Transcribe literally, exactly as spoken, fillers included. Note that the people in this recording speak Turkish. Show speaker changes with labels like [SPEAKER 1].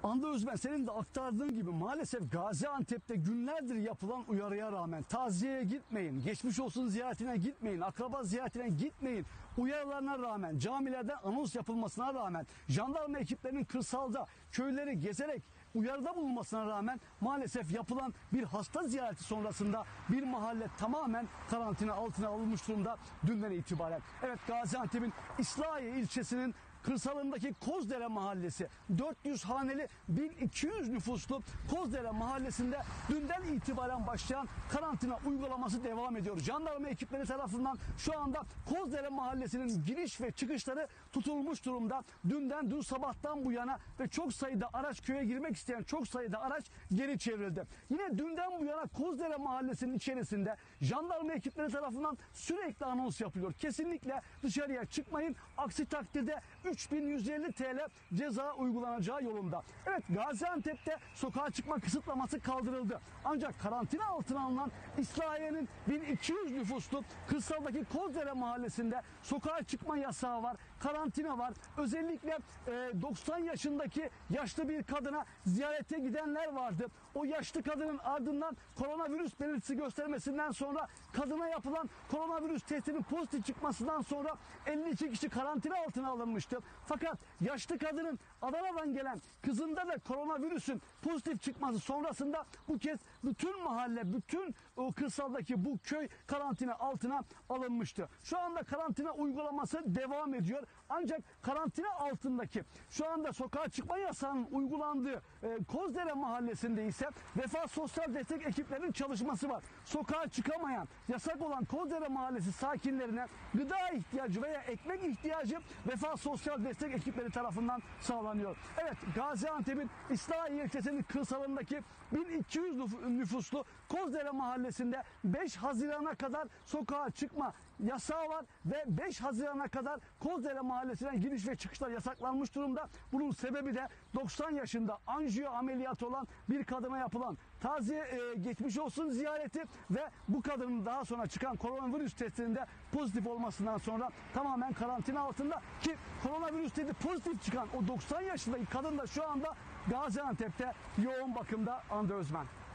[SPEAKER 1] Anda Özmen, senin de aktardığın gibi maalesef Gaziantep'te günlerdir yapılan uyarıya rağmen taziyeye gitmeyin, geçmiş olsun ziyaretine gitmeyin, akraba ziyaretine gitmeyin uyarılarına rağmen, camilerden anons yapılmasına rağmen, jandarma ekiplerinin kırsalda köyleri gezerek uyarıda bulunmasına rağmen maalesef yapılan bir hasta ziyareti sonrasında bir mahalle tamamen karantina altına alınmış durumda dünden itibaren. Evet, Gaziantep'in İslahiye ilçesinin kırsalındaki Kozdere Mahallesi, dört yüz haneli bin iki yüz nüfuslu Kozdere Mahallesi'nde dünden itibaren başlayan karantina uygulaması devam ediyor. Jandarma ekipleri tarafından şu anda Kozdere Mahallesi'nin giriş ve çıkışları tutulmuş durumda. Dünden, dün sabahtan bu yana ve çok sayıda araç, köye girmek isteyen çok sayıda araç geri çevrildi. Yine dünden bu yana Kozdere Mahallesi'nin içerisinde jandarma ekipleri tarafından sürekli anons yapılıyor. Kesinlikle dışarıya çıkmayın, aksi takdirde üç bin yüz elli TL ceza uygulanacağı yolunda. Evet, Gaziantep'te sokağa çıkma kısıtlaması kaldırıldı. Ancak karantina altına alınan İslahiye'nin bin iki yüz nüfuslu kırsaldaki Kozdere Mahallesi'nde sokağa çıkma yasağı var, karantina var. Özellikle e, doksan yaşındaki yaşlı bir kadına ziyarete gidenler vardı. O yaşlı kadının ardından koronavirüs belirtisi göstermesinden sonra kadına yapılan koronavirüs testinin pozitif çıkmasından sonra elli iki kişi karantina altına alınmıştı. Fakat yaşlı kadının Adana'dan gelen kızında da koronavirüsün pozitif çıkması sonrasında bu kez bütün mahalle, bütün o kırsaldaki bu köy karantina altına alınmıştı. Şu anda karantina uygulaması devam ediyor. Ancak karantina altındaki şu anda sokağa çıkma yasağının uygulandığı e, Kozdere Mahallesi'nde ise Vefa Sosyal Destek ekiplerinin çalışması var. Sokağa çıkamayan, yasak olan Kozdere Mahallesi sakinlerine gıda ihtiyacı veya ekmek ihtiyacı Vefa Sosyal Destek ekipleri tarafından sağlanıyor. Evet, Gaziantep'in İslahiye ilçesinin kırsalındaki bin iki yüz nüfuslu Kozdere Mahallesi'nde beş Haziran'a kadar sokağa çıkma yasağı var ve beş Haziran'a kadar Kozdere Mahallesi'ne giriş ve çıkışlar yasaklanmış durumda. Bunun sebebi de doksan yaşında anjiyo ameliyatı olan bir kadına yapılan taziye e, geçmiş olsun ziyareti ve bu kadının daha sonra çıkan koronavirüs testinde pozitif olmasından sonra tamamen karantina altında, ki koronavirüs testi pozitif çıkan o doksan yaşındaki kadın da şu anda Gaziantep'te yoğun bakımda. Anda Özmen.